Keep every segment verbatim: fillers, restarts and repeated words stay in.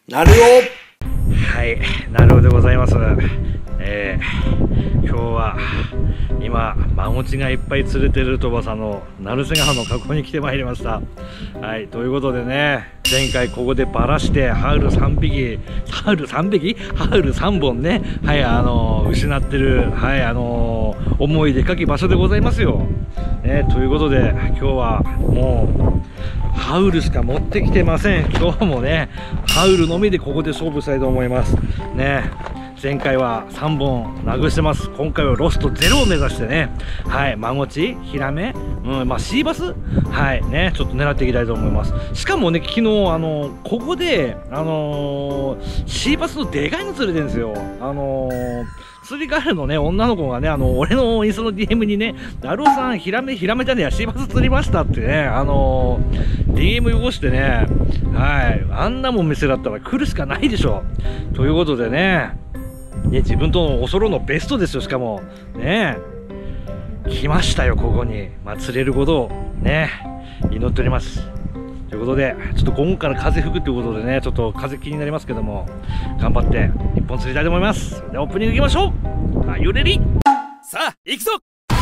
なるよ。 はい、なるおでございます。えー、今日は今マゴチがいっぱい釣れてる鳥羽さんの成瀬川の河口に来てまいりました。はい、ということでね、前回ここでバラしてハウルさんびき、ハウルさんびきハウルさんぼんね、はい、あのー、失ってる、はい、あのー、思い出深き場所でございますよ。ね、ということで今日はもうハウルしか持ってきてません。今日もねハウルのみでここで勝負したいと思いますね。前回はさんぼん投げしてます。今回はロストゼロを目指してね、はい、マゴチ、ヒラメ、うん、まあシーバス、はいね、ちょっと狙っていきたいと思います。しかもね、昨日あのここであのー、シーバスのでかいの釣れてるんですよ。あのー釣りガールのね、女の子がね、あの、俺のインスタの ディーエム にね、なるおさん、ヒラメ、ヒラメじゃねえや、シーバス釣りましたってね、あのー、ディーエム 汚してね、はい、あんなもん店だったら来るしかないでしょ。ということでね、ね、自分とのおそろのベストですよ、しかも。ね、来ましたよ、ここに。まあ、釣れることをね、祈っております。ということで、ちょっと午後から風吹くということでね、ちょっと風気になりますけども、頑張って一本釣りたいと思います。それではオープニングいきましょう。あ、ゆれり。さあ、行くぞ。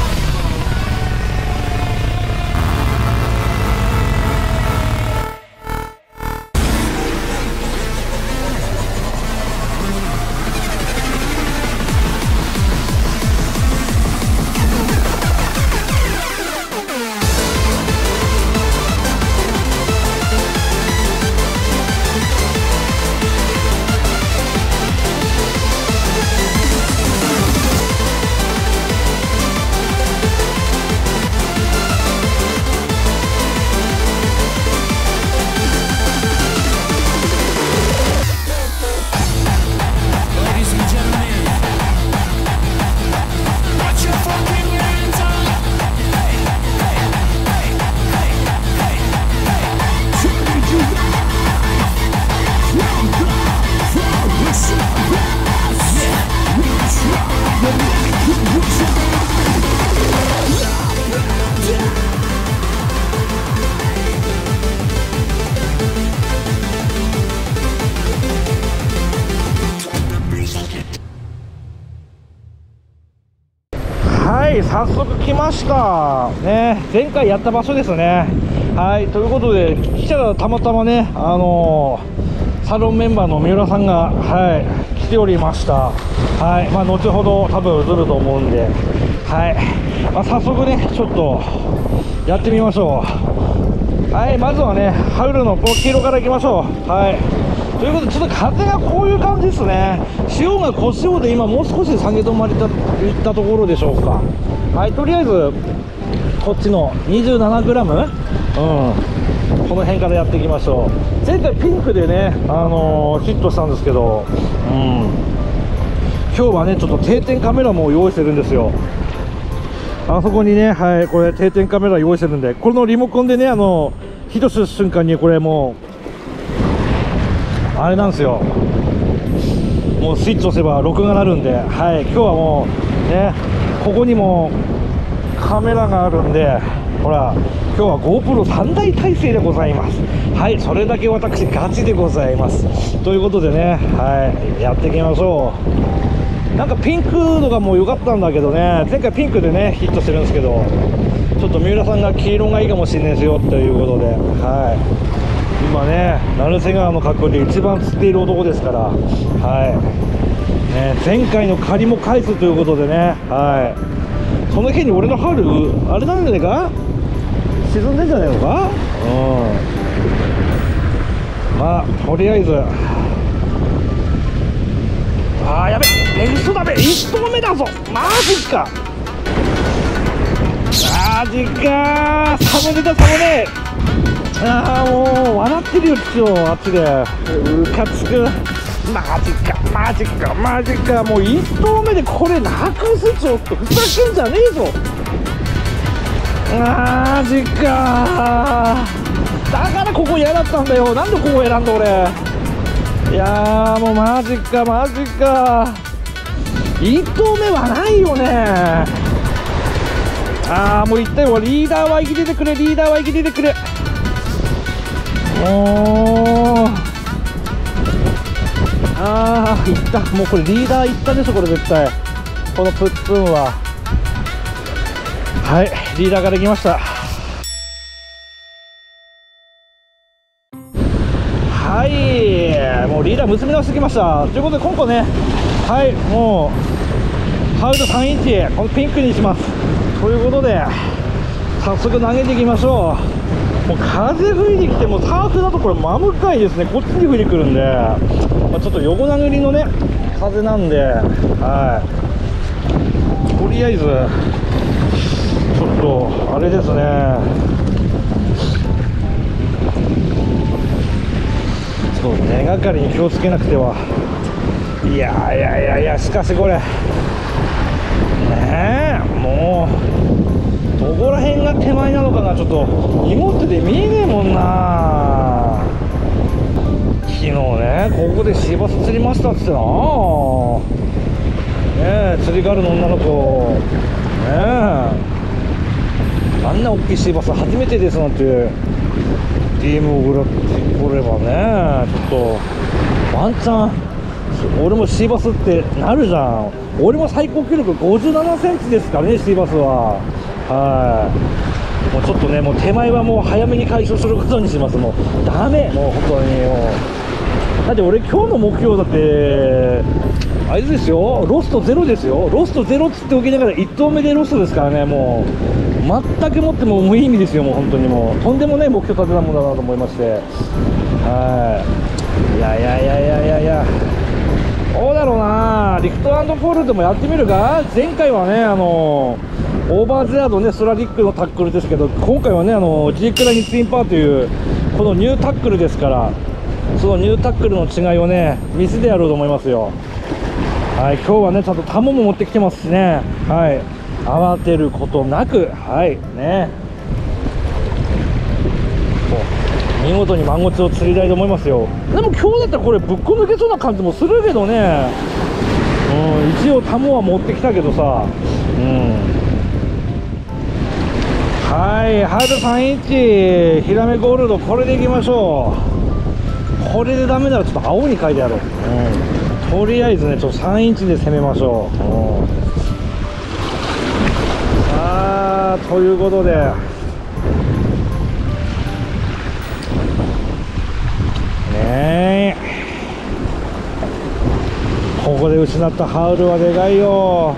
はい、早速来ましたね。前回やった場所ですね。はい、ということで来たらたまたまね、あのー、サロンメンバーの三浦さんが、はい、来ておりました。はい、まあ後ほど多分映ると思うんで、はい、まあ、早速ねちょっとやってみましょう。はい、まずはねハウルのこの黄色からいきましょう。はい、ということでちょっと風がこういう感じですね。潮が小潮で今もう少し下げ止まりといったところでしょうか。はい、とりあえずこっちの にじゅうななグラム、うん、この辺からやっていきましょう。前回ピンクでね、あのー、ヒットしたんですけど、うん、今日はねちょっと定点カメラも用意してるんですよ。あそこにね、はい、これ定点カメラ用意してるんで、このリモコンでね、あのヒットした瞬間にこれもうあれなんですよ、もうスイッチ押せば録画なるんで、はい、今日はもうねここにもカメラがあるんで、ほら今日は ゴープロさん 台体制でございます。はい、それだけ私ガチでございます。ということでね、はい、やっていきましょう。なんかピンクのがもう良かったんだけどね、前回ピンクでねヒットしてるんですけど、ちょっと三浦さんが黄色がいいかもしれないですよということで、はい、今ね成瀬川の河口で一番釣っている男ですから、はいね、前回の借りも返すということでね、はい、その日に俺のハウルあれなんじゃないか、沈んでんじゃないのか。うん、まあとりあえず、あーやべえ、嘘だべ、いっとうめだぞ、マジかマジかー、サムネだサムネ。ああもう笑ってるよ父よ、あっちでうかつく、マジかマジかマジか、もういっとうめでこれなくす、ちょっとふざけんじゃねえぞ、マジかー、だからここ嫌だったんだよ、なんでここ選んだ俺。いやーもうマジかマジか、いっとうめはないよね。ああもう言ったよ、リーダーは生きててくれ、リーダーは生きててくれ。もうああ、いった。もうこれリーダーいったでしょ、これ絶対。このプッツンは。はい、リーダーから来ました。はい、もうリーダー結び直してきました。ということで今回ね、はい、もうハウルさんインチこのピンクにします。ということで早速投げていきましょう。もう風吹いてきて、もうターフだとこれ真向かいですね。こっちに吹いてくるんで、まあ、ちょっと横殴りのね風なんで、はい、とりあえずちょっとあれですね、ちょっと根がかりに気をつけなくては。いやいやいやいや、しかしこれねえ、もうどこら辺が手前なのかがちょっと濁ってて見えねえもんな。昨日ねここでシーバス釣りましたっつってな、ねえ、釣りガールの女の子ねえ、あんな大きいシーバス初めてですなんて ディーエム を送らってこればね、ちょっとワンチャン俺もシーバスってなるじゃん。俺も最高記録ごじゅうななセンチですからね、シーバスは。はい、もうちょっとね、もう手前はもう早めに解消することにします。もうダメ、もう本当にもう。だって俺今日の目標だってあれですよ、ロストゼロですよ。ロストゼロっつっておきながらいち投目でロストですからね。もう全くもっても無意味ですよ。もう本当にもうとんでもない目標立てたものだなと思いまして、はい、いやいやいやいやいやいや、どうだろうな。リフト&フォールでもやってみるか。前回はね、あのオーバーゼアのねスラリックのタックルですけど、今回はねあの G クラニツインパーというこのニュータックルですから、そのニュータックルの違いをね見せてやろうと思いますよ。はい、今日はねちゃんとタモも持ってきてますしね、はい、慌てることなく、はいね、見事にマンゴチを釣りたいと思いますよ。でも今日だったらこれぶっこ抜けそうな感じもするけどね、うん、一応タモは持ってきたけどさ、うん、はい、ハードさんインチヒラメゴールド、これでいきましょう。これでダメならちょっと青に書いてやろう、うん、とりあえずねちょっとさんインチで攻めましょう、うん、さあということでねえ、ここで失ったハウルはでかいよ。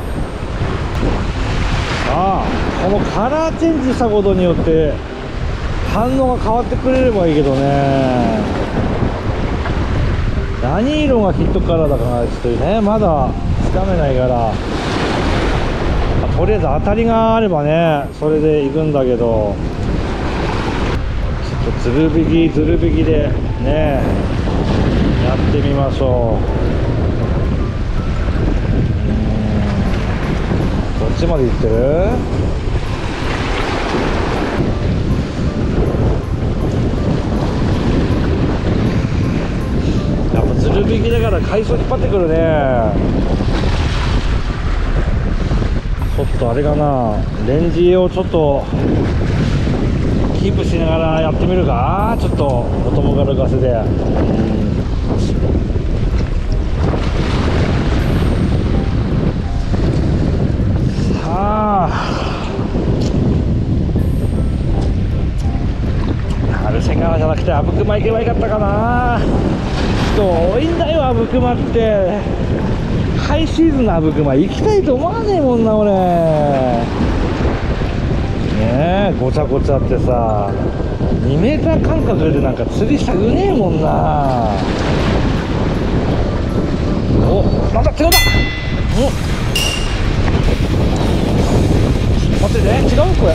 さあこのカラーチェンジしたことによって反応が変わってくれればいいけどね、何色がヒットカラーだかなちょっとねまだつかめないから、とりあえず当たりがあればねそれでいくんだけど、ちょっとずる引きずる引きでねやってみましょう。どっちまで行ってる？やっぱずる引きだから海藻引っ張ってくるね。ちょっとあれかな、レンジをちょっとキープしながらやってみるか。ちょっとお供がるかせで、さあ春瀬川じゃなくて阿武隈行けばよかったかな。遠いんだよ阿武隈って。ハイシーズンの阿武隈行きたいと思わねえもんな俺。ねえごちゃごちゃってさ、にメーター間隔でなんか釣りしたくねえもんな。お、なんだ違うだ。お、待ってね、違うこれ。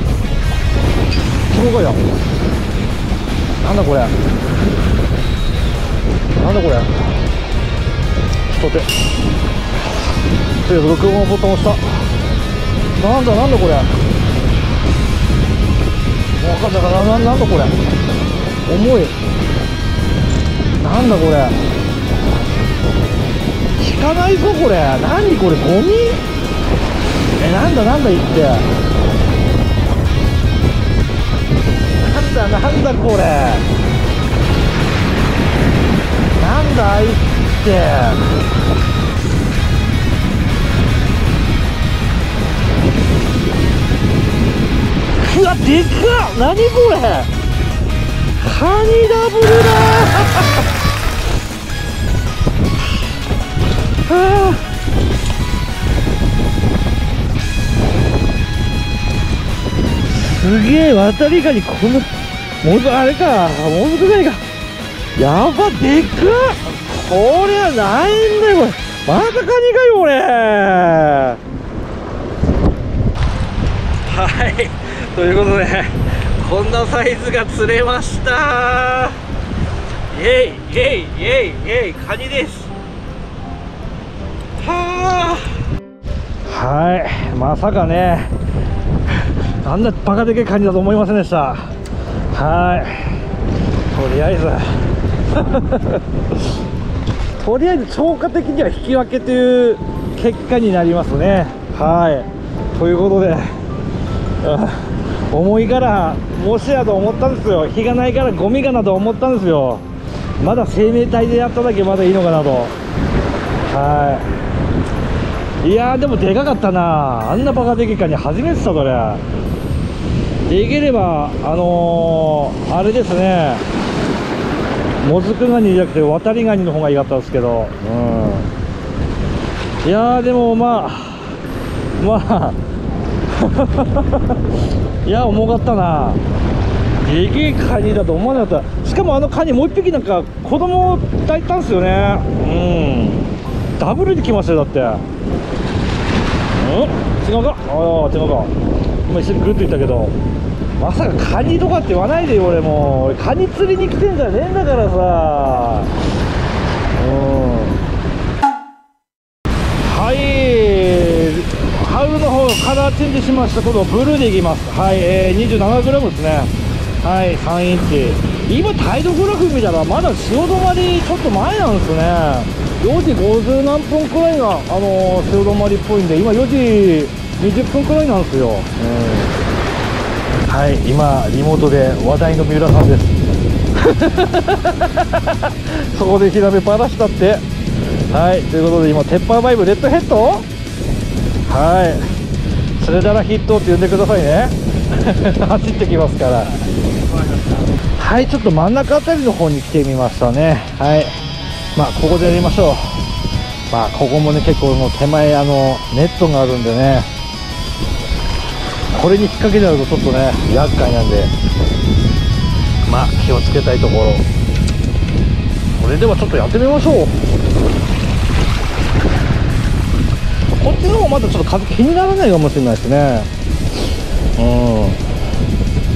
すごいよ。なんだこれ。なんだこれ。ちょっと待って。とりあえず録音のボタン押した。なんだなんだこれ。わかんないかな、な、なんだこれ。重い。なんだこれ。効かないぞこれ。何これ、ゴミ。え、なんだなんだ言って。なんだなんだこれ。なんだあいつ。 。うわ、でかっ。何これ、カニダブルだはあ、すげえ、渡りガニ、このもずあれか、もずくガニか、やば、でかっ。これはないんだよ、これまたカニかよ、これ。はい、ということでこんなサイズが釣れました。イエイイエイイエイイエイ、カニです。はあ、はい、まさかね、あんなバカでけえカニだと思いませんでした。はい、とりあえずとりあえず超過的には引き分けという結果になりますね。はい、ということで、重いからもしやと思ったんですよ。火がないからゴミかなと思ったんですよ。まだ生命体でやっただけまだいいのかなと。はい、いやーでもでかかったな。あんなバカでけえカニ初めてさ、それ。できればあのー、あれですね、もずくガニじゃなくて渡りガニの方が良かったんですけど、うん、いやーでもまあまあいや重かったな。でけえカニだと思わなかった。しかもあのカニもう一匹なんか子供抱いたんですよね。うん、ダブルで来ましたよ。だって、うん、違うか、ああ違うか、今一緒にぐるっといったけど、まさかカニとかって言わないでよ。俺もうカニ釣りに来てんじゃねえんだからさ。うん、はい、ハウルの方カラーチェンジしました。今度ブルーでいきます。はい、えー、にじゅうななグラム ですね。はい、さんインチ。今タイドグラフ見たらまだ潮止まりちょっと前なんですね。よじごじゅう何分くらいが、あのー、潮止まりっぽいんで、今よじにじゅっぷんくらいなんですよ。うん、はい、今リモートで話題の三浦さんですそこでヒラメバラしたって。はい、ということで今テッパーバイブレッドヘッド、はい、それならヒットって呼んでくださいね走ってきますから。はい、ちょっと真ん中あたりの方に来てみましたね。はい、まあここでやりましょう。まあここもね結構の手前あのネットがあるんでね、これに引っ掛けちゃうとちょっとね厄介なんで、まあ気をつけたいところ。これではちょっとやってみましょう。こっちの方まだちょっと風気にならないかもしれないですね。うん、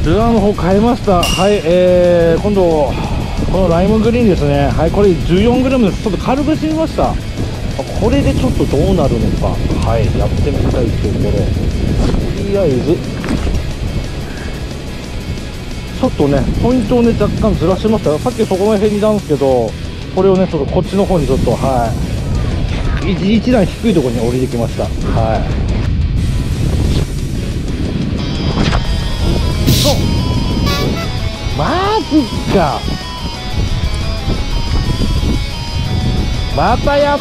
ルアーの方変えました。はい、えー、今度このライムグリーンですね。はい、これ じゅうよんグラム です。ちょっと軽くしてみました。これでちょっとどうなるのか、はい、やってみたいところ。とりあえずちょっとねポイントをね若干ずらしました。さっきそこの辺にいたんですけど、これをねちょっとこっちの方にちょっと、はい、一, 一段低いところに降りてきました。はい、そう、マジか、またやった。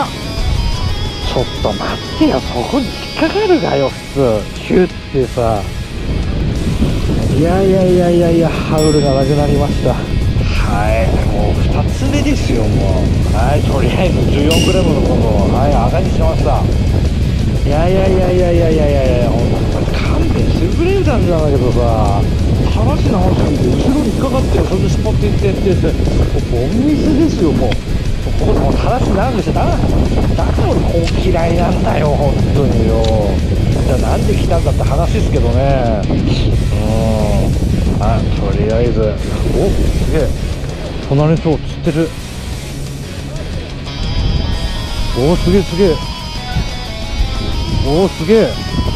ちょっと待ってよ、そこに引っかかるがよ普通ヒュッてさ。いやいやいやいやいや、ハウルがなくなりました。はい、もうふたつめですよもう。はい、とりあえず じゅうよんグラム のものを、はい、赤にしました。いやいやいやいやいやいやいやいや、ほんと勘弁してくれるんだけどさ、話の話聞いて後ろに引っかかってよ、それでスポッていってってボンミスですよもう。ここも話なんでしょ、だだから俺こう嫌いなんだよ本当によ。じゃあなんで来たんだって話ですけどね。うん、あ、とりあえず、お、すげえ隣の人釣ってる。おお、すげえすげえ、おおすげえ、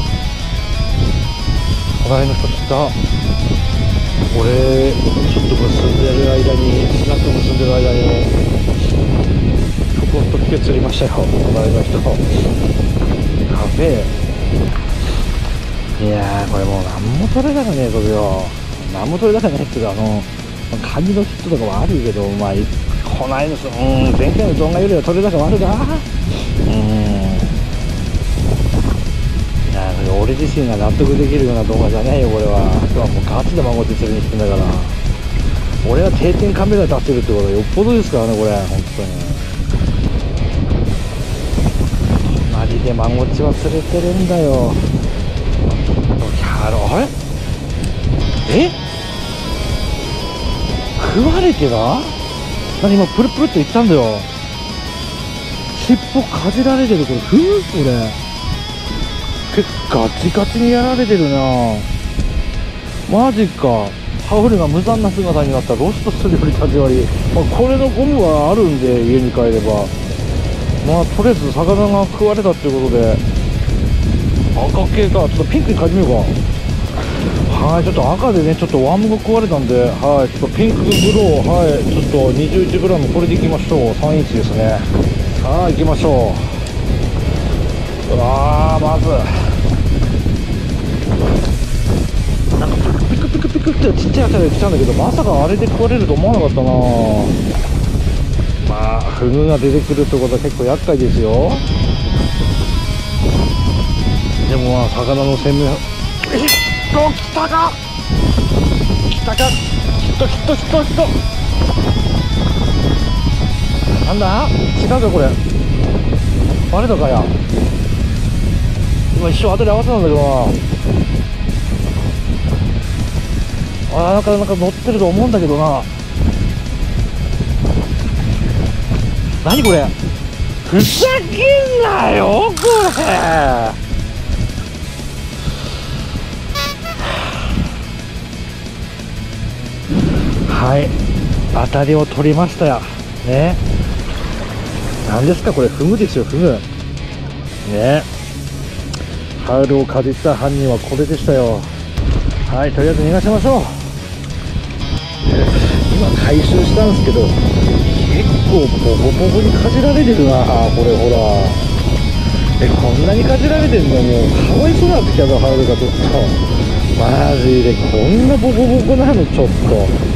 隣の人釣った。これちょっと結んでる間にスナック結んでる間にちょこっと来て釣りましたよ隣の人。やべえ。いやーこれもう何も取れたかねえぞよ。何も取れたかねえっていうか、あのカニのヒットとかはあるけど、まあこないです。うん、前回の動画よりは取れ高悪いか。うん。いや、俺自身が納得できるような動画じゃないよ、これは。今日はもうガチで孫で釣りに来てんだから。俺は定点カメラ出してるってことはよっぽどですからね、これ、本当に。隣で孫っちは釣れてるんだよ。キャロ、あれえ食われてな。何今プルプルって言ったんだよ。尻尾かじられてる。これふうこれ結構ガチガチにやられてるな。マジか。ハウルが無残な姿になったロストするより立ち割り、まあ、これのゴムはあるんで家に帰れば、まあとりあえず魚が食われたっていうことで赤系か。ちょっとピンクに変えてみようか。はい、ちょっと赤でね、ちょっとワームが食われたんで、はい、ちょっとピンクブロー、はい、ちょっと にじゅういちグラム これでいきましょう。さんインチですね。さあ行きましょう。うわー、まずなんかピクピクピクってちっちゃいやつで来たんだけど、まさかあれで食われると思わなかったな。まあフグが出てくるってことは結構厄介ですよ。でもまあ魚の鮮明、えっと来たか来たか、きっときっときっときっとなんだ違うかこれ、バレたかや。今一瞬当たり合わせたんだけどな。あー、なんかなんか乗ってると思うんだけどな。何これ、ふざけんなよこれ。はい、当たりを取りましたよね。何ですかこれ、フグですよ、フグね。ハウルをかじった犯人はこれでしたよ。はい、とりあえず逃がしましょう。今回収したんですけど、結構ボコボコにかじられてるな。これほら、え、こんなにかじられてるのもうかわいそうになってきたぞ、ハウルがちょっとマジでこんなボコボコなのちょっと。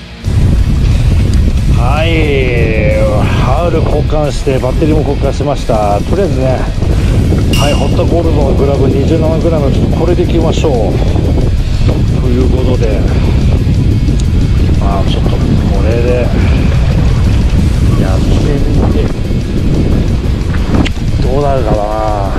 はい、ハウル交換してバッテリーも交換しました。とりあえずね、はい、ホットゴールドのグラブ にじゅうななグラム、 これでいきましょうということで、まあちょっとこれでやってみてどうなるかな。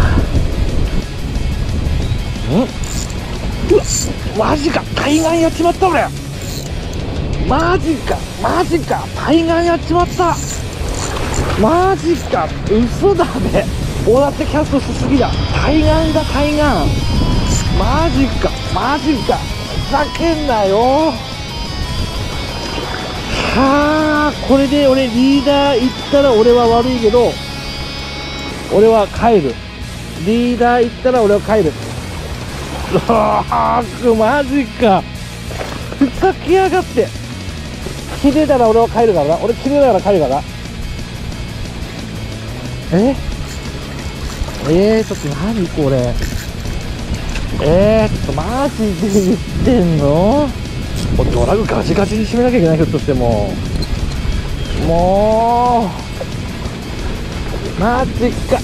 んうわマジか、対岸やっちまった俺。マジかマジか、対岸やっちまった。マジか、嘘だね。大だってキャストしすぎだ。対岸だ対岸。マジかマジか、ふざけんなよ。はあ、これで俺リーダー行ったら俺は悪いけど、俺は帰る。リーダー行ったら俺は帰る。あーマジか、ふざけやがって。切れたら俺は帰るからな。俺切れながら帰るからな。ええー、ちょっと何これ。えー、ちょっとマジで言ってんの。ドラグガチガチに締めなきゃいけない。ひょっとしてもうもうマジか。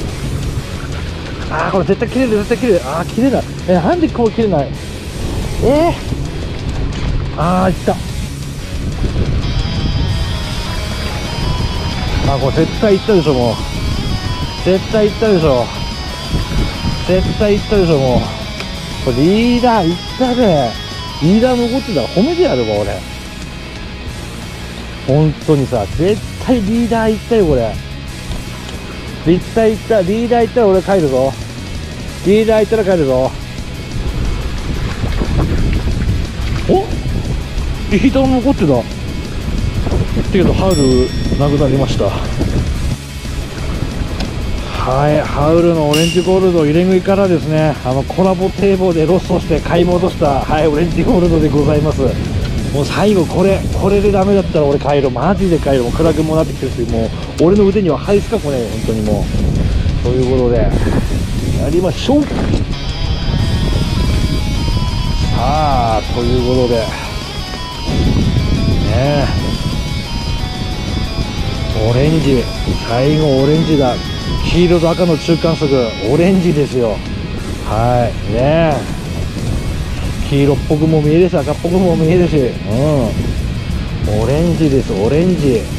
あーこれ絶対切れる絶対切れる。あー切れない。えー、なんでこう切れない。えー、あーいった。あ、これ絶対いったでしょ。もう絶対いったでしょ。絶対いったでしょ。もうこれリーダーいったね。リーダー残ってたら褒めてやるわ俺。本当にさ、絶対リーダーいったよこれ。絶対いった。リーダーいったら俺帰るぞ。リーダーいったら帰るぞ。おリーダー残ってた。だけどハウルなくなりました。はい、ハウルのオレンジゴールド入れ食いからですね、あのコラボ堤防でロストして買い戻した、はい、オレンジゴールドでございます。もう最後これこれでダメだったら俺帰る。マジで帰る。もう暗くもなってきてるし、もう俺の腕には入すかこれ本当にもう。ということでやりましょう。さあということでねえ、 オレンジ、最後オレンジだ。黄色と赤の中間色、オレンジですよ。はいねえ、黄色っぽくも見えるし赤っぽくも見えるし、うん、オレンジです、オレンジ。うん、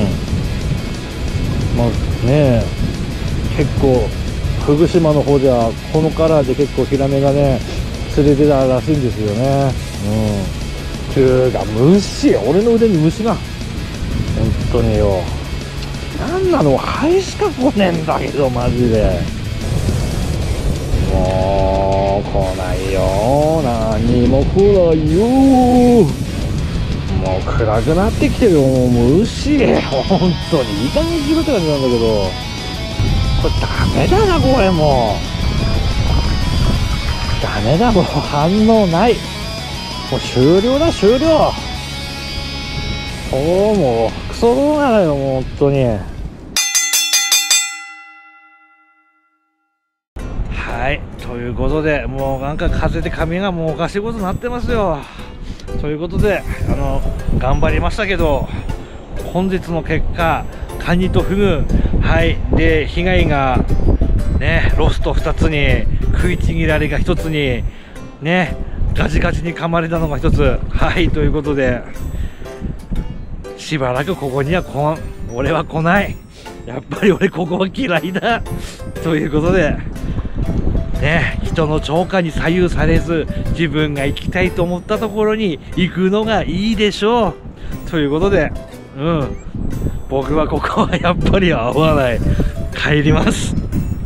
まあねえ、結構福島の方ではこのカラーで結構ヒラメがね釣れてたらしいんですよね。うん、ていうか虫、俺の腕に虫が本当によ、なんなの、ハエしか来ねえんだけどマジで。もう来ないよ、何も来ないよ。もう暗くなってきてるよ、もう虫、本当にいい加減にしろって感じなんだけど、これダメだな、これもうダメだ、もう反応ない、もう終了だ、終了。おお、もうクソ動画だよ、もう本当に。はい、ということで、もうなんか風で髪がもうおかしいことになってますよ。ということで、あの頑張りましたけど、本日の結果、カニとフグ、はいで被害がね、ロストふたつに食いちぎられがひとつにね、ガチガチに噛まれたのがひとつ、はいということで、しばらくここには来ん、俺は来ない、やっぱり俺ここは嫌いだということでね、人の超過に左右されず、自分が行きたいと思ったところに行くのがいいでしょうということで、うん、僕はここはやっぱり合わない、帰ります。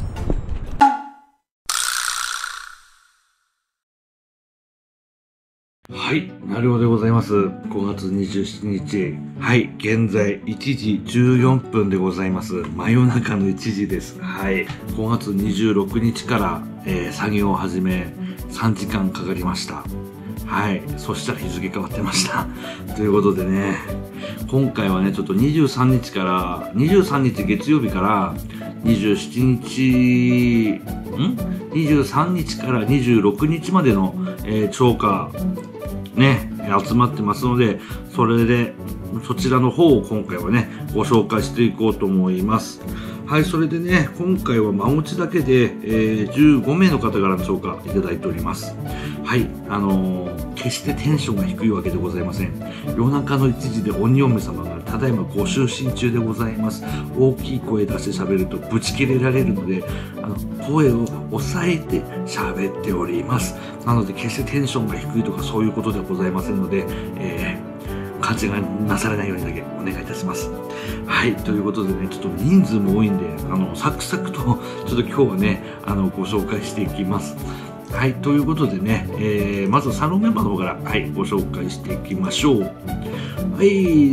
はい、なるほどでございます。ごがつにじゅうしちにち、はい、現在いちじじゅうよんぷんでございます。真夜中のいちじです。はい、ごがつにじゅうろくにちから、えー、作業を始めさんじかんかかりました。はい、そしたら日付変わってましたということでね、今回はねちょっとにじゅうさんにちからにじゅうさんにち月曜日からにじゅうしちにちんにじゅうさんにちからにじゅうろくにちまでの、えー、超過ね集まってますので、それでそちらの方を今回はねご紹介していこうと思います。はい、それでね、今回は真持ちだけで、えー、じゅうごめいの方からの紹介いただいております。はい、あのー、決してテンションが低いわけでございません。夜中のいちじで鬼嫁様がただいまご就寝中でございます。大きい声出して喋るとブチ切れられるので、あの声を抑えて喋っております。なので決してテンションが低いとかそういうことではございませんので、えー勘違いなされないようにだけお願いいたします。はい、ということでね、ちょっと人数も多いんで、あの、サクサクと、ちょっと今日はね、あの、ご紹介していきます。はい、ということでね、えー、まずサロンメンバーの方から、はい、ご紹介していきましょう。はい、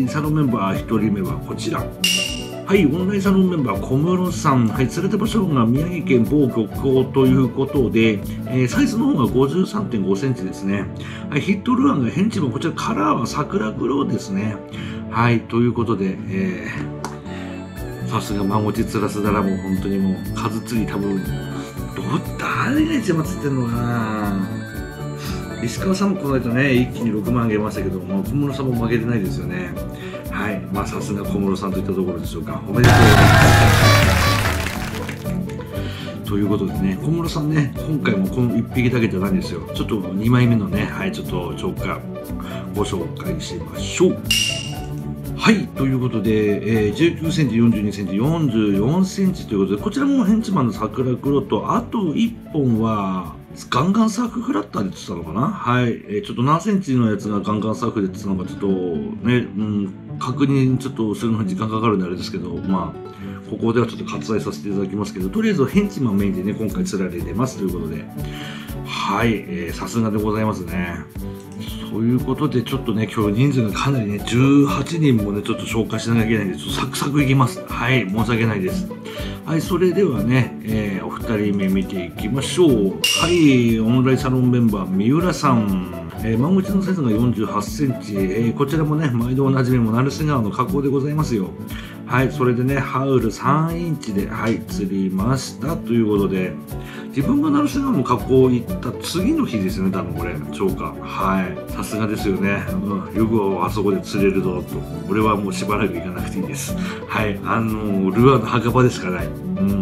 サロンメンバーひとりめはこちら。はい、オンラインサロンメンバー小室さん、はい、連れて場所が宮城県某漁港ということで、えー、サイズの方が ごじゅうさんてんごセンチですね。はい、ヒットルアーが返事もこちらカラーは桜黒ですね。はい、ということで、えー、さすがマゴチ釣らせたらもう本当にもう数釣り多分、どう、誰が一番釣ってんのかな。石川さんもこの間ね、一気にろくまんあげましたけど、まあ、小室さんも負けてないですよね。はい、まあさすが小室さんといったところでしょうか。おめでとうございます。ということでね、小室さんね、今回もこのいっぴきだけじゃないんですよ。ちょっとにまいめのね、はい、ちょっと超過ご紹介しましょう。はい、ということで、えー、じゅうきゅうセンチ、よんじゅうにセンチ、よんじゅうよんセンチということで、こちらもヘンチマンの桜黒と、あといっぽんは、ガンガンサーフフラッターで釣ったのかな。はい、えー、ちょっと何センチのやつがガンガンサーフで釣ったのかちょっとね、うん、確認ちょっとするのに時間かかるんであれですけど、まあここではちょっと割愛させていただきますけど、とりあえずヘンチマンメインでね今回釣られてますということで、はい、えー、さすがでございますね。ということでちょっとね今日人数がかなりねじゅうはちにんもねちょっと紹介しなきゃいけないんで、ちょっとサクサクいきます。はい、申し訳ないです。はい、それではね、えー、お二人目見ていきましょう。はい、オンラインサロンメンバー三浦さん、えー、マンゴチのサイズがよんじゅうはちセンチ、えー、こちらもね毎度おなじみも成瀬川の河口でございますよ。 はい、それでね、ハウルさんインチで、はい、釣りましたということで、自分が鳴瀬川の河口行った次の日ですよね、多分これ、超過。はい、さすがですよね。うん、よくあそこで釣れるぞと。俺はもうしばらく行かなくていいです。はい、あのー、ルアーの墓場でしかない。うん。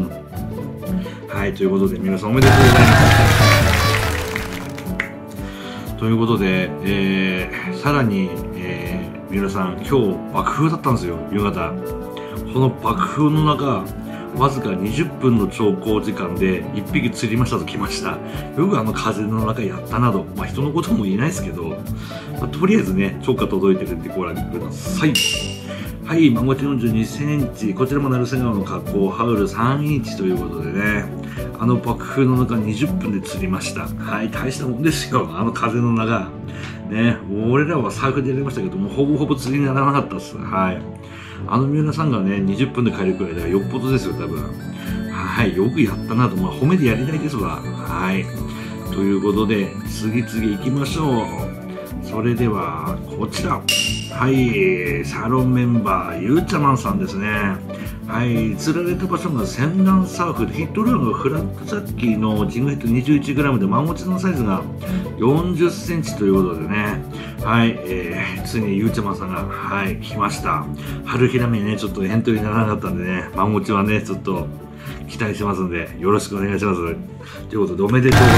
はい、ということで、皆さんおめでとうございます。ということで、えー、さらに、えー、皆さん、今日爆風だったんですよ、夕方。この爆風の中、わずかにじゅっぷんの長考時間でいっぴき釣りましたと来ました。よくあの風の中やったなど、まあ人のことも言えないですけど、まあ、とりあえずね、超過届いてるんでご覧ください。はい、マゴチよんじゅうにセンチ、こちらも鳴瀬川の河口、ハウルさんインチということでね、あの爆風の中にじゅっぷんで釣りました。はい、大したもんですよ、あの風の中。ね、俺らはサーフでやりましたけども、ほぼほぼ釣りにならなかったっす。はい。あの三浦さんがね、にじゅっぷんで帰るくらいではよっぽどですよ、多分。はい、よくやったなと、まあ、褒めてやりたいですわ。はい。ということで、次々行きましょう。それでは、こちら。はい、サロンメンバー、ゆうちゃまんさんですね。はい、釣られた場所が船団サーフで、ヒットルアーがフラッグジャッキーのジングヘッド にじゅういちグラム で、マゴチのサイズがよんじゅっセンチということでね。はい、えー、ついにゆうちゃまんさんが、はい、来ました。春ヒラメね、ちょっとエントリーにならなかったんでね、マゴチはね、ちょっと期待してますんで、よろしくお願いします。ということで、おめでとうございます。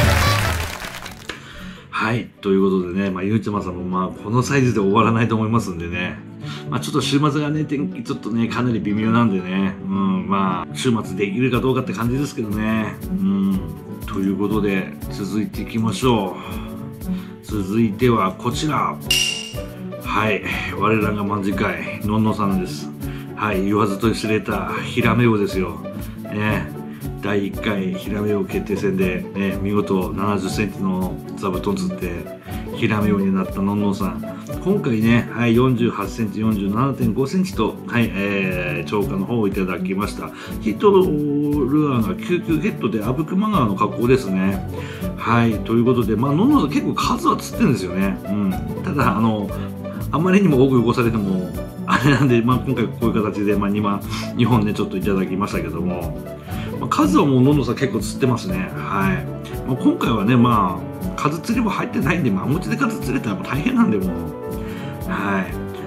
はい。ということでね、まあ、ゆうちゃまさんも、まあ、このサイズで終わらないと思いますんでね。まあ、ちょっと週末がね、天気ちょっとね、かなり微妙なんでね。うん、まあ、週末できるかどうかって感じですけどね。うん。ということで、続いていきましょう。続いてはこちら。はい。我らが卍会、のんのさんです。はい。言わずと知れた、ヒラメ王ですよ。ね。だいいっかいヒラメ王決定戦で、ね、見事ななじゅっセンチの座布団釣ってヒラメ王になったのんのんさん、今回ね、はい、よんじゅうはちセンチ よんじゅうななてんごセンチと、はい、えー、超過の方をいただきました。ヒットルアーがきゅうきゅうヘッドで阿武隈川の河口ですね。はい、ということで、まあのんのんさん結構数は釣ってるんですよね。うん、ただあのあまりにも多く汚されてもあれなんで、まあ、今回こういう形で、まあ、にまんにほんねちょっといただきましたけども、まあ、数はもうのんのんさん結構釣ってますね。はい。まあ、今回はね、まあ、数釣りも入ってないんで、まあ、お餅で数釣れたら大変なんで、もう。はい。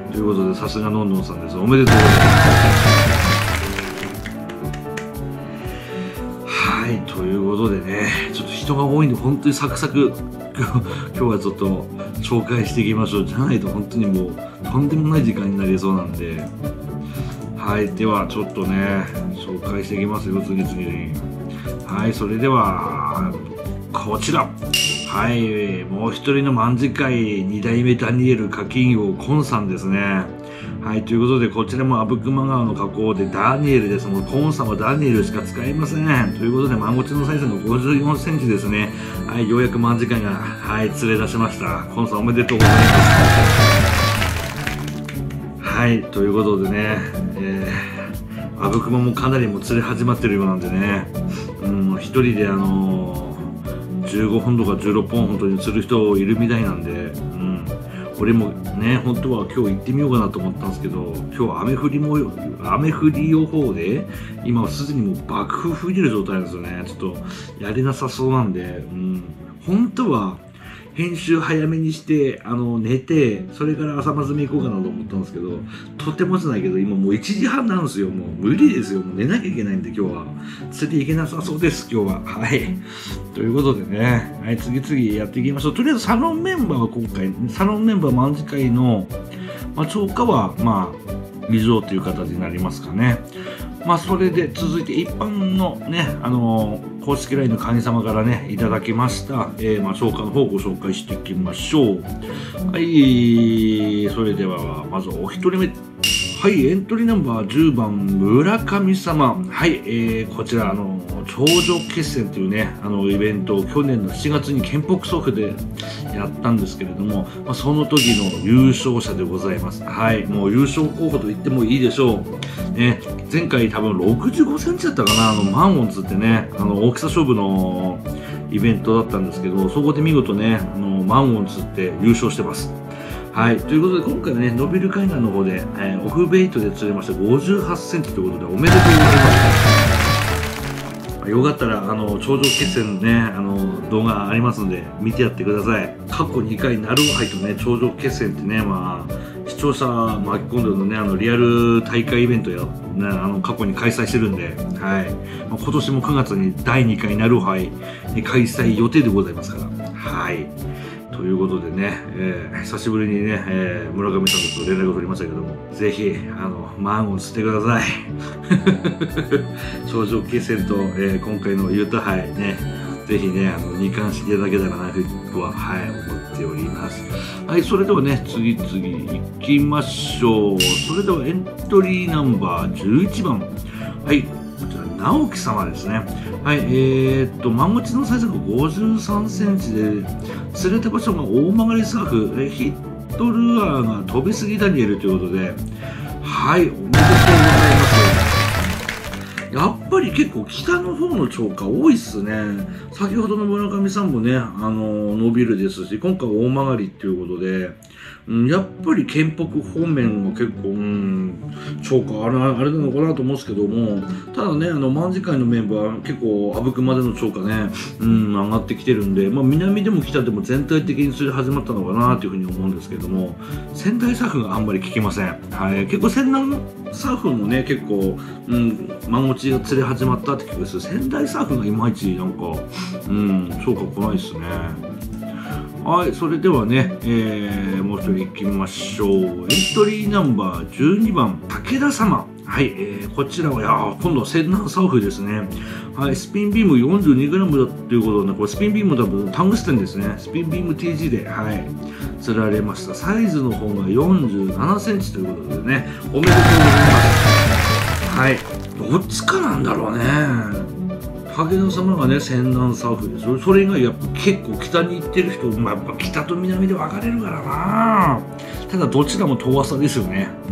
ということで、さすがのんのんさんです。おめでとうございます。はい。ということでね、ちょっと人が多いんで、本当にサクサク、今日はちょっと紹介していきましょう。じゃないと、本当にもう、とんでもない時間になりそうなんで。はい、ではちょっとね、紹介していきますよ、次々に。はい、それでは、こちら。はい、もう一人の卍会に代目ダニエル課金王コンさんですね。はい、ということで、こちらも阿武隈川の河口でダニエルです。もうコンさんはダニエルしか使いません。ということで、マゴチのサイズがごじゅうよんセンチですね。はい、ようやく卍会が、はい、連れ出しました。コンさんおめでとうございます。はい、ということでね、えー、阿武隈もかなりも釣れ始まってるようなんでね、うん、一人であのー、じゅうごほんとかじゅうろっぽん本当に釣る人いるみたいなんで、うん、俺もね、本当は今日行ってみようかなと思ったんですけど、今日雨降りも、雨降り予報で、今はすでにもう爆風吹いてる状態なんですよね。ちょっとやれなさそうなんで、うん、本当は、編集早めにして、あの、寝て、それから朝まずめ行こうかなと思ったんですけど、とてもじゃないけど、今もういちじはんなんですよ。もう無理ですよ。もう寝なきゃいけないんで、今日は。釣り行けなさそうです、今日は。はい。ということでね、はい、次々やっていきましょう。とりあえず、サロンメンバーは今回、サロンメンバー卍会の、まあ、超過は、まあ、以上という形になりますかね。まあ、それで続いて一般のね、あのー、公式 ライン の会員様からね、いただきました、えー、まあ、消化の方をご紹介していきましょう。はい、それでは、まずお一人目。はい、エントリーナンバーじゅうばん、村上様。はい、えー、こちら、あの、頂上決戦というね、あの、イベントを去年のしちがつに県北総府でやったんですけれども、まあ、その時の優勝者でございます。はい、もう優勝候補と言ってもいいでしょう。ね、前回多分ろくじゅうごセンチだったかな、あの、マンオンつってね、あの、大きさ勝負のイベントだったんですけど、そこで見事ね、あの、マンオンつって優勝してます。 はい、ということで今回はね、ノビル海岸の方で、えー、オフベイトで釣れましたごじゅうはちセンチということでおめでとうございます。よかったらあの頂上決戦ね、あの動画ありますので見てやってください。過去にかいナルハイとね、頂上決戦ってね、まあ視聴者巻き込んでのね、あのリアル大会イベントや、ね、あの過去に開催してるんで、はい、まあ、今年もくがつにだいにかいナルハイ開催予定でございますから、はい。ということでね、えー、久しぶりにね、えー、村上さんと連絡を取りましたけども、ぜひ、あの、満を釣ってください。頂上決戦と、えー、今回のユータ杯ね、ぜひね、あの、二冠していただけたらなとは、はい、思っております。はい、それではね、次々行きましょう。それではエントリーナンバーじゅういちばん。はい、こちら、直樹様ですね。はい、えー、っと、マンゴチのサイズがごじゅうさんセンチで、釣れた場所が大曲がりサーフ、えヒットルアーが飛びすぎダニエルということで、はい、おめでとうございます。やっぱり結構北の方の釣果多いっすね。先ほどの村上さんもね、あの、伸びるですし、今回大曲がりっていうことで、うん、やっぱり県北方面は結構、うん、釣果あれ、あれなのかなと思うんですけども、ただね、あの、卍会のメンバー、結構、阿武隈までの釣果ね、うん、上がってきてるんで、まあ、南でも北でも全体的に釣り始まったのかなというふうに思うんですけども、仙台サーフがあんまり聞きません。はい、結構、仙南サーフもね、結構、うん、マンゴチが釣れ始まったって聞くんですけど、仙台サーフがいまいち、なんか、うん、釣果来ないですね。はい、それではね、えー、もう一人行きましょう。エントリーナンバーじゅうにばん、武田様。はい、えー、こちらは、いやー、今度は仙南サーフですね。はい、スピンビーム よんじゅうにグラム だっていうことで、ね、これスピンビームだとタングステンですね。スピンビーム ティージー で、はい、釣られました。サイズの方がよんじゅうななセンチということでね、おめでとうございます。はい、どっちかなんだろうね。武田様がね、仙南サーフで、それ、それ以外やっぱ結構北に行ってる人、まあ、やっぱ北と南で分かれるからな。ただどちらも遠浅ですよね。うん。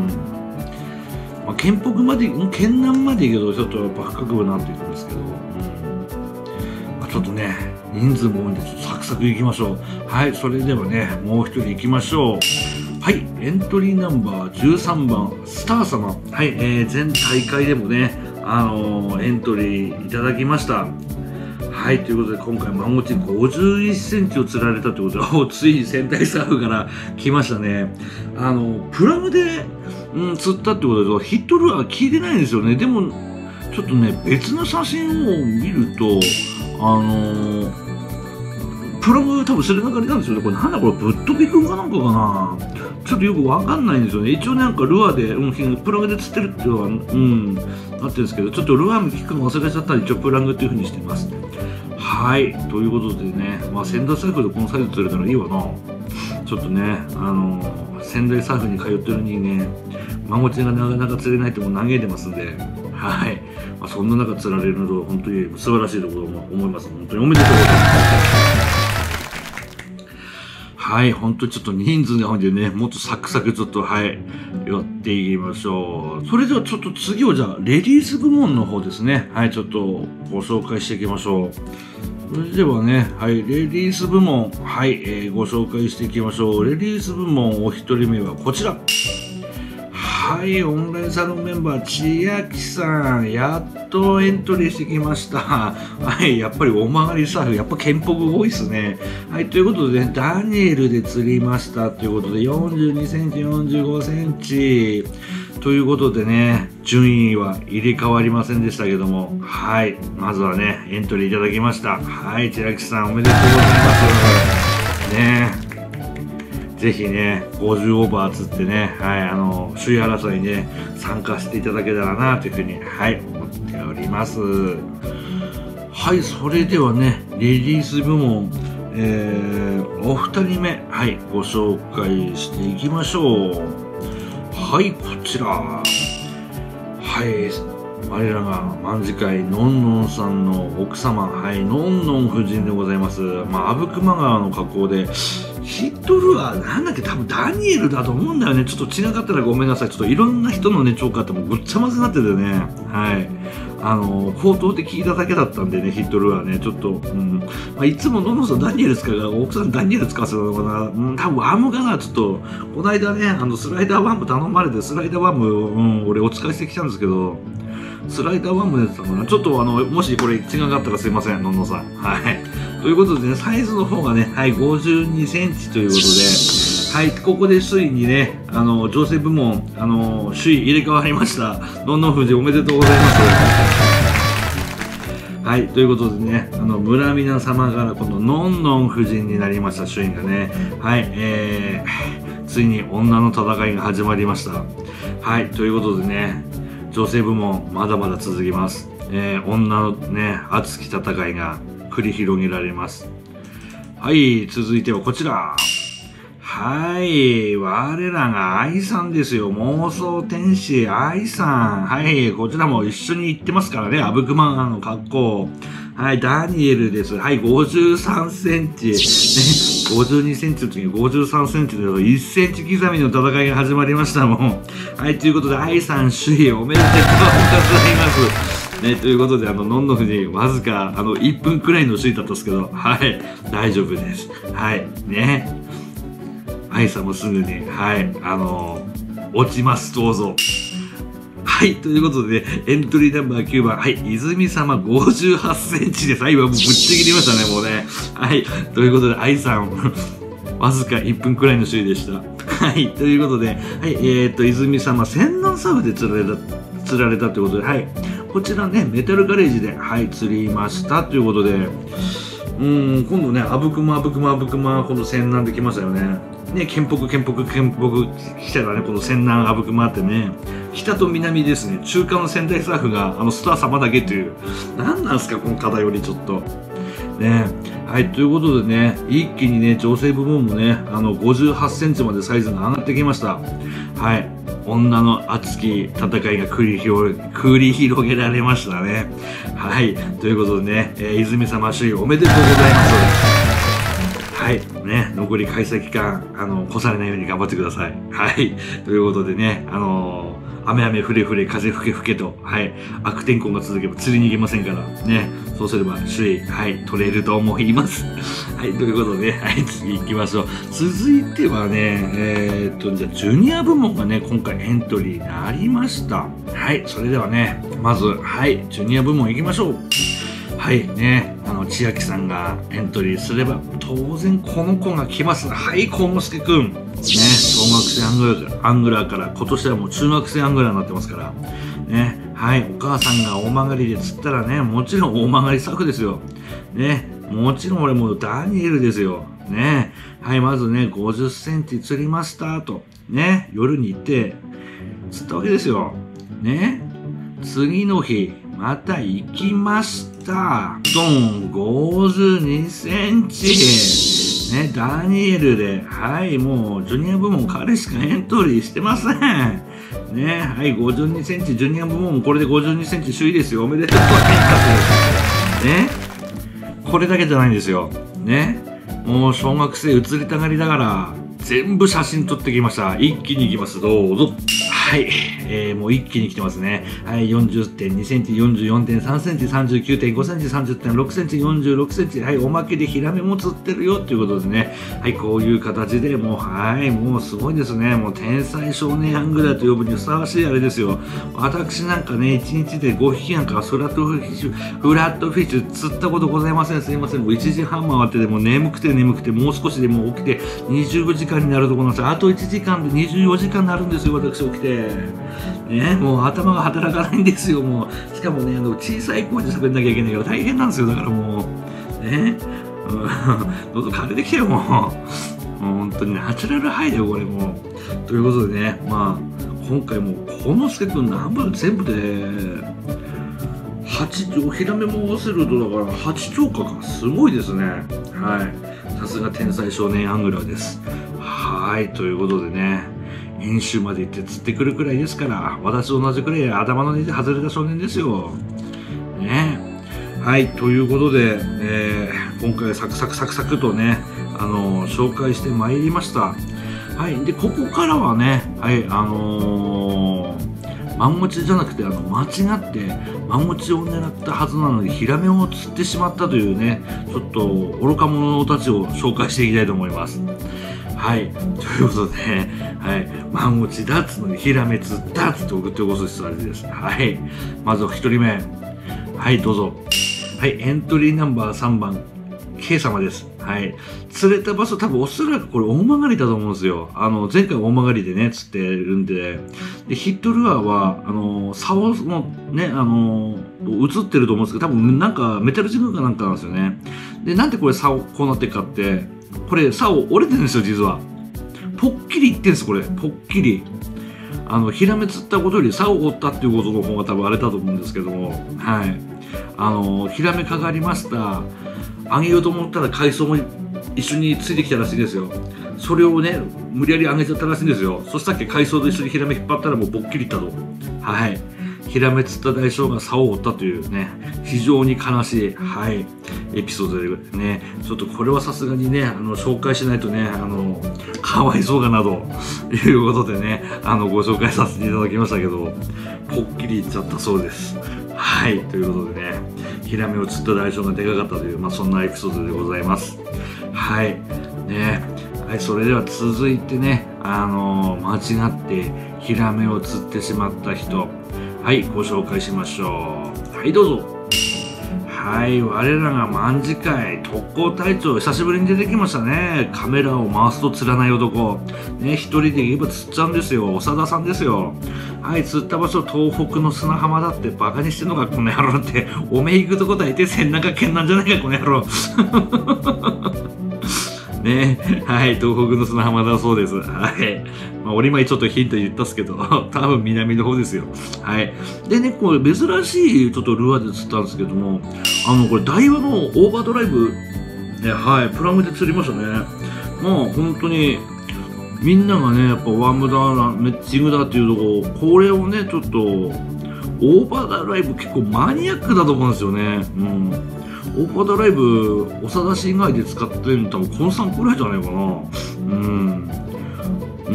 まあ、県北まで、県南まで行くとちょっとやっぱ深くなっていくんですけど、うん。まあ、ちょっとね、人数も多いんで、ちょっとサクサク行きましょう。はい、それではね、もう一人行きましょう。はい、エントリーナンバーじゅうさんばん、スター様。はい、えー、前大会でもね、あのー、エントリーいただきました。はい、ということで今回マンゴチごじゅういっセンチを釣られたということで、ついに仙台サーフから来ましたね。あの、プラグで、うん、釣ったってことで、ヒットルアー効いてないんですよね。でも、ちょっとね、別の写真を見ると、あのー、プラグ多分釣れなかったんですよね。これなんだこれ、ぶっ飛びくんかなんかかな。ちょっとよくわかんないんですよね。一応なんかルアーで、うん、プラグで釣ってるっていうのは、うん、なってるんですけど、ちょっとルアーも聞くの忘れちゃったら一応プラグっていう風にしてます。はい。ということでね、まあ仙台サーフでこのサイズ釣れたらいいわな。ちょっとね、あのー、仙台サーフに通ってる人間、マンゴチがなかなか釣れないっても嘆いてますんで、はい。まあ、そんな中釣られるのと本当に素晴らしいところも思います。本当におめでとうございます。はい、本当にちょっと人数が多いんでね、もっとサクサクちょっと、はい、やっていきましょう。それではちょっと次をじゃあ、レディース部門の方ですね。はい、ちょっとご紹介していきましょう。それではね、はい、レディース部門、はい、えー、ご紹介していきましょう。レディース部門お一人目はこちら。はい、オンラインサロンメンバー、千秋さん、やっとエントリーしてきました。はい、やっぱり大曲がりサーフ、やっぱ県北多いですね。はい、ということで、ね、ダニエルで釣りましたということで、よんじゅうにセンチ、よんじゅうごセンチ。ということでね、順位は入れ替わりませんでしたけども、はい、まずはね、エントリーいただきました。はい、千秋さん、おめでとうございます。ね。ぜひね、ごじゅうオーバー釣ってね、はい、あの、首位争いにね、参加していただけたらな、というふうに、はい、思っております。はい、それではね、レディース部門、えー、お二人目、はい、ご紹介していきましょう。はい、こちら。はい、我らが卍会のんのんさんの奥様、はい、のんのん夫人でございます。まあ、阿武隈川の河口で、ヒットルアー、なんだっけ、多分ダニエルだと思うんだよね。ちょっと違かったらごめんなさい。ちょっといろんな人のね、釣果ってもぐっちゃ混ぜになっててね。はい。 あの口頭で聞いただけだったんでね、ヒットルーはね、ちょっと、うんまあ、いつものんのんさんダニエル使うから、奥さんダニエル使わせたのかな、うん、多分ワームかな、ちょっと、この間ね、あのスライダーワーム頼まれて、スライダーワーム、うん、俺お使いしてきたんですけど、スライダーワームのやつだったかな、ちょっとあの、もしこれ違かったらすいません、のんのんさん。はい。ということでね、サイズの方がね、はい、ごじゅうにセンチということで、はい、ここで首位にね、あの、女性部門、あの、首位入れ替わりました。のんのん夫人おめでとうございます。はい、ということでね、あの、村皆様からこののんのん夫人になりました、首位がね。はい、えー、ついに女の戦いが始まりました。はい、ということでね、女性部門まだまだ続きます。えー、女のね、熱き戦いが繰り広げられます。はい、続いてはこちら。はい。我らが愛さんですよ。妄想天使愛さん。はい。こちらも一緒に行ってますからね。アブクマンの格好。はい。ダニエルです。はい。ごじゅうさんセンチ。ね。ごじゅうにセンチの時にごじゅうさんセンチでいっセンチ刻みの戦いが始まりましたもん。はい。ということで、愛さん首位おめでとうございます。ね、ということで、あの、のんのふにわずか、あの、いっぷんくらいの首位だったんですけど、はい。大丈夫です。はい。ね。愛さんもすぐに、はい、あのー、落ちます、どうぞ。はい、ということで、エントリーナンバーきゅうばん、はい、泉様ごじゅうはちセンチです。はい、もうぶっちぎりましたね、もうね。はい、ということで、愛さん、わずかいっぷんくらいの首位でした。はい、ということで、はい、えーと、泉様、仙南サブで釣られた、釣られたということで、はい、こちらね、メタルガレージで、はい、釣りましたということで、うーん、今度ね、あぶくまあぶくまあぶくま、この仙南で来ましたよね。ね、県北、県北、県北来たらね、この仙南あぶくまってね、北と南ですね、中間の仙台スタッフが、あの、スター様だけという、何なんすか、この偏りちょっと。ね、はい、ということでね、一気にね、女性部門もね、あの、ごじゅうはちセンチまでサイズが上がってきました。はい。女の熱き戦いが繰り広げ、繰り広げられましたね。はい。ということでね、えー、泉様首位おめでとうございます。はい。ね、残り開催期間、あの、越されないように頑張ってください。はい。ということでね、あのー、雨雨ふれふれ風吹け吹けと、はい。悪天候が続けば釣りに行けませんから、ね。そうすれば首位、はい、取れると思います。はい。ということで、はい、次行きましょう。続いてはね、えー、っと、じゃあ、ジュニア部門がね、今回エントリーになりました。はい。それではね、まず、はい、ジュニア部門行きましょう。はいね、あの千秋さんがエントリーすれば当然この子が来ます。はい、幸之助くんね、小学生アングラーアングラーから今年はもう中学生アングラーになってますからね。はい、お母さんが大曲がりで釣ったらね、もちろん大曲がり作ですよね。もちろん俺もダニエルですよね。はい、まずねごじゅっセンチ釣りましたとね、夜に行って釣ったわけですよね。次の日また行きました。ドンごじゅうにセンチ。ね、ダニエルで、はい、もう、ジュニア部門彼しかエントリーしてません。ね、はい、ごじゅうにセンチ、ジュニア部門、これでごじゅうにセンチ首位ですよ。おめでとうございます。ね、これだけじゃないんですよ。ね、もう小学生移りたがりだから、全部写真撮ってきました。一気に行きます。どうぞ。はい、えー、もう一気に来てますね。はい、よんじゅってんにセンチ、よんじゅうよんてんさんセンチ、さんじゅうきゅうてんごセンチ、さんじゅってんろくセンチ、よんじゅうろくセンチ、はい、おまけでヒラメも釣ってるよということですね。はい、こういう形でもう、はい、もうすごいですね。もう天才少年アングラーと呼ぶにふさわしいあれですよ。私なんかね、いちにちでごひきなんかフラットフィッシュ、フラットフィッシュ釣ったことございません。すいません。もういちじはん回ってでも眠くて眠くて、もう少しでもう起きてにじゅうごじかんになるところなんですよ。あといちじかんでにじゅうよじかんになるんですよ、私起きて。ね、もう頭が働かないんですよ、もう。しかもね、あの小さい声で喋んなきゃいけないから大変なんですよ、だからもう。ね、うん、喉枯れてきてよ、もう。もう本当にナチュラルハイだよ、これもう。ということでね、まあ、今回も、このすけくん何分全部で、はち丁、ヒラメも合わせるとだからはち丁かか。すごいですね。はい。さすが天才少年アングラーです。はい、ということでね。演習まで行って釣ってくるくらいですから、私と同じくらい頭のネジ外れた少年ですよ。ね。はい、ということで、えー、今回サクサクサクサクとね、あのー、紹介してまいりました。はい、で、ここからはね、はい、あのー、 マンモチじゃなくてあの間違ってマンモチを狙ったはずなのにヒラメを釣ってしまったというね、ちょっと愚か者たちを紹介していきたいと思います。はい、ということで、はい、マンモチだっつのにヒラメ釣ったっつって送ってこそしたあれです。はい、まずはひとりめ、はい、どうぞ。はい、エントリーナンバーさんばん、K 様です。はい。釣れた場所、多分おそらくこれ大曲だと思うんですよ。あの、前回大曲でね、釣ってるんで。で、ヒットルアーは、あの、竿のね、あの、映ってると思うんですけど、多分なんかメタルジグかなんかなんですよね。で、なんでこれ竿こうなってるかって、これ竿折れてるんですよ、実は。ぽっきりいってんです、これ。ぽっきり。あの、ヒラメ釣ったことより竿を折ったっていうことの方が多分あれだと思うんですけども、はい。あの、ヒラメかかりました。あげようと思ったら海藻も一緒についてきたらしいんですよ。それをね、無理やりあげちゃったらしいんですよ。そしたっけ海藻と一緒にヒラメ引っ張ったらもうぼっきりいったと。はい。ヒラメ釣った代償が竿を折ったというね、非常に悲しい、はい、エピソードでね、ちょっとこれはさすがにね、あの、紹介しないとね、あの、かわいそうかなということでね、あの、ご紹介させていただきましたけど、ぽっきりいっちゃったそうです。はい、ということでね、ヒラメを釣った代償がでかかったという、まあ、そんなエピソードでございます。はい。ね。はい、それでは続いてね、あのー、間違ってヒラメを釣ってしまった人、はい、ご紹介しましょう。はい、どうぞ。はい、我らが卍会特攻隊長、久しぶりに出てきましたね。カメラを回すと釣らない男。ね、一人で言えば釣っちゃうんですよ。長田さんですよ。はい、釣った場所、東北の砂浜だってバカにしてんのか、この野郎って。おめえ行くとこ大抵千中県なんじゃないか、この野郎。ね、はい、東北の砂浜だそうです。はい。まあ、俺今ちょっとヒント言ったっすけど、多分南の方ですよ。はい。でね、これ珍しいちょっとルアーで釣ったんですけども、あの、これダイワのオーバードライブ、ね、はい、プラムで釣りましたね。まあ、本当に、みんながね、やっぱワームだ、メッチングだっていうとこ、これをね、ちょっと、オーバードライブ結構マニアックだと思うんですよね。うん。オーバードライブ、長田市以外で使ってるの多分このさんくらいじゃないかな。うん。うん、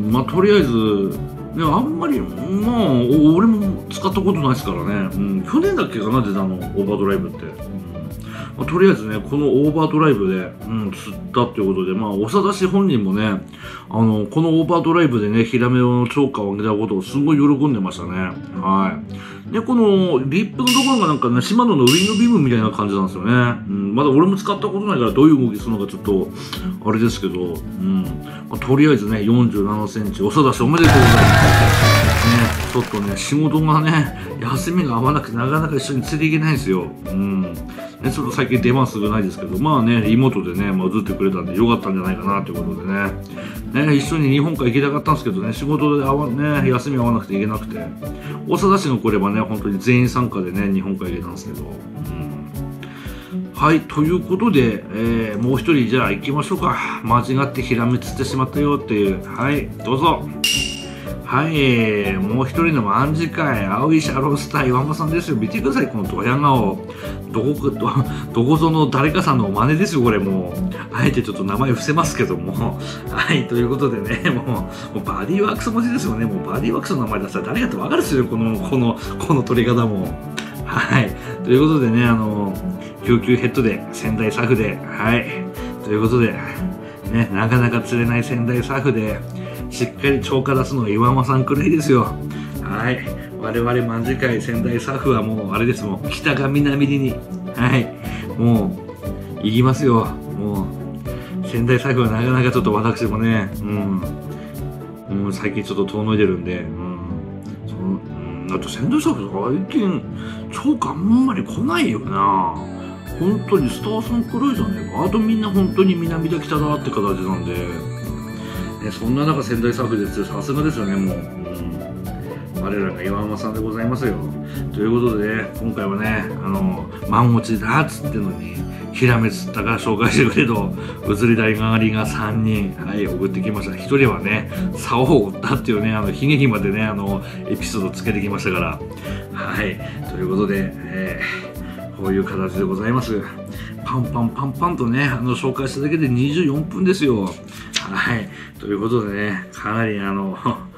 まあとりあえず、ね、あんまり、まあ、俺も使ったことないですからね。うん、去年だっけかな、出たの、オーバードライブって。うん、まあ、とりあえずね、このオーバードライブで、うん、釣ったっていうことで、まあ、長田氏本人もね、あの、このオーバードライブでね、ヒラメの釣果を上げたことをすごい喜んでましたね。はい。で、この、リップのところがなんかね、シマノのウィングビームみたいな感じなんですよね。うん、まだ俺も使ったことないから、どういう動きするのかちょっと、あれですけど、うん。まあ、とりあえずね、よんじゅうななセンチ、長田氏おめでとうございます。ね、ちょっとね、仕事がね、休みが合わなくてなかなか一緒に釣り行けないんですよ。うん。ね、ちょっと最近出番すぐないですけど、まあね、リモートでね、まあ、映ってくれたんでよかったんじゃないかなということでね。ね、一緒に日本海行きたかったんですけどね、仕事で合わ、ね、休み合わなくて行けなくて。長田氏が来ればね、本当に全員参加でね、日本海行けたんですけど。うん。はい、ということで、えー、もう一人じゃあ行きましょうか。間違ってヒラメ釣ってしまったよっていう。はい、どうぞ。はい、もう一人の卍会、青いシャロースター岩間さんですよ。見てください、このドヤ顔。どこ、ど、どこぞの誰かさんの真似ですよ、これもう。あえてちょっと名前伏せますけども。はい、ということでね、もう、もうバディワークス文字ですよね。もうバディワークスの名前出したら誰かってわかるっすよ、この、この、この取り方も。はい、ということでね、あの、救急ヘッドで、仙台サーフで、はい、ということで、ね、なかなか釣れない仙台サーフで、しっかり超過出すのは岩間さんくらいですよ。はい。我々卍会仙台サーフはもうあれですもん。北が南に。はい。もう、行きますよ。もう、仙台サーフはなかなかちょっと私もね、うん。もう最近ちょっと遠のいてるんで、うん。そのうん、あと仙台サーフ最近、超過あんまり来ないよな。本当にスターさんくらいじゃねえか。あとみんな本当に南だ北だって形なんで、ね、そんな中仙台サーフですよ。さすがですよね、もう。うん、我らが岩間さんでございますよ。ということでね、今回はね、あの、満持ちだっつってのに、ヒラメ釣ったから紹介してくれと、移り台がりがさんにん、はい、送ってきました。ひとりはね、竿を折ったっていうね、あの、悲劇までね、あの、エピソードつけてきましたから。はい、ということで、えー、こういう形でございます。パンパンパンパンとね、あの、紹介しただけでにじゅうよんぷんですよ。はい。ということでね、かなりあの、普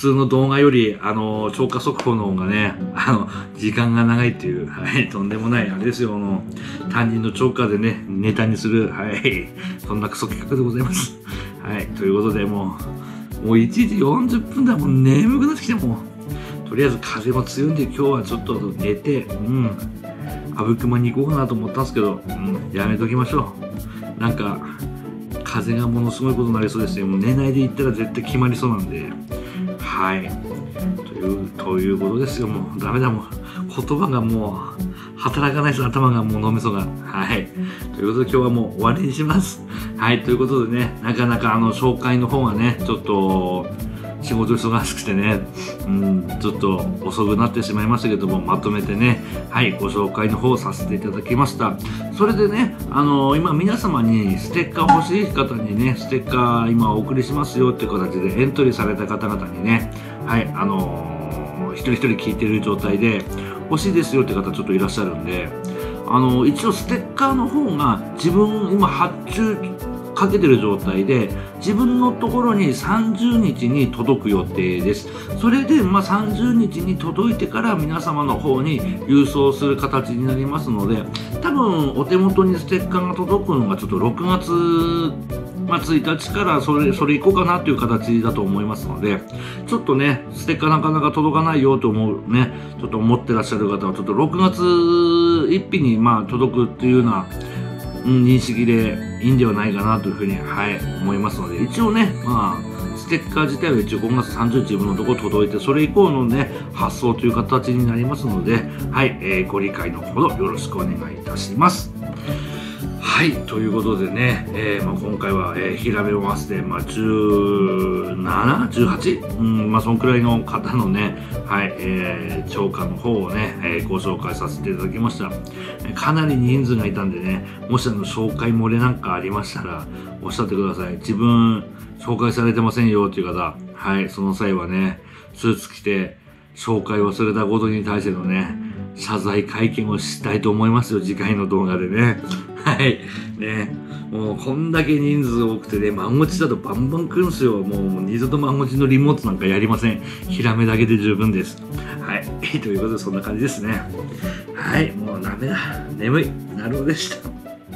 通の動画より、あの、超過速報の方がね、あの、時間が長いっていう、はい、とんでもない、あれですよ、あの、担任の超過でね、ネタにする、はい、そんなクソ企画でございます。はい、ということで、もう、もういちじよんじゅっぷんだもん、眠くなってきてもう、とりあえず風も強いんで、今日はちょっと寝て、うん、阿武隈に行こうかなと思ったんですけど、うん、やめときましょう。なんか、風がものすごいことになりそうですよ。もう寝ないで行ったら絶対決まりそうなんで。はい。という、ということですよ。もうダメだもん。言葉がもう働かないです。頭がもう脳みそが。はい。ということで今日はもう終わりにします。はい。ということでね、なかなかあの紹介の方がね、ちょっと仕事忙しくてね、うん、ちょっと遅くなってしまいましたけども、まとめてね、はい、ご紹介の方をさせていただきました。それでね、あのー、今皆様にステッカー欲しい方にね、ステッカー今お送りしますよっていう形でエントリーされた方々にね、はい、あのー、一人一人聞いてる状態で欲しいですよって方ちょっといらっしゃるんで、あのー、一応ステッカーの方が自分今発注かけてる状態で自分のところにさんじゅうにちに届く予定です。それで、まあ、さんじゅうにちに届いてから皆様の方に郵送する形になりますので、多分お手元にステッカーが届くのがちょっとろくがつ、まあ、ついたちからそれ、それいこうかなという形だと思いますので、ちょっとね、ステッカーなかなか届かないよと思うね、ちょっと思ってらっしゃる方はちょっとろくがつついたちにまあ届くっていうような認識でいいんではないかなというふうに、はい、思いますので、一応ね、まあ、ステッカー自体は一応ごがつさんじゅうにち分のところ届いて、それ以降のね、発送という形になりますので、はい、えー、ご理解のほどよろしくお願いいたします。はい、ということでね、えーまあ、今回は、えー、ヒラメを合わせて、まあ、じゅうなな、じゅうはち、うん、まあ、そのくらいの方のね、はい、えー、超過の方をね、えー、ご紹介させていただきました。かなり人数がいたんでね、もしあの、紹介漏れなんかありましたら、おっしゃってください。自分、紹介されてませんよっていう方、はい、その際はね、スーツ着て、紹介をされたことに対してのね、謝罪会見をしたいと思いますよ、次回の動画でね。はい。ね。もうこんだけ人数多くてね、万持ちだとバンバン来るんすよ。もう二度と万持ちのリモートなんかやりません。ヒラメだけで十分です。はい。ということでそんな感じですね。はい。もうダメだ。眠い。なるほどでした。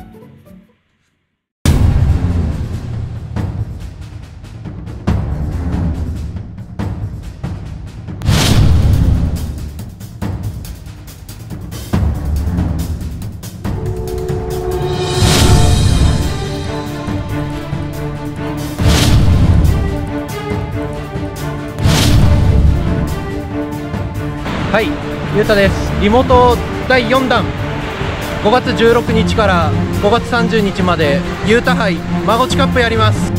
はい、ゆうたです。リモートだいよんだん、ごがつじゅうろくにちからごがつさんじゅうにちまでゆうた杯まごちカップやります。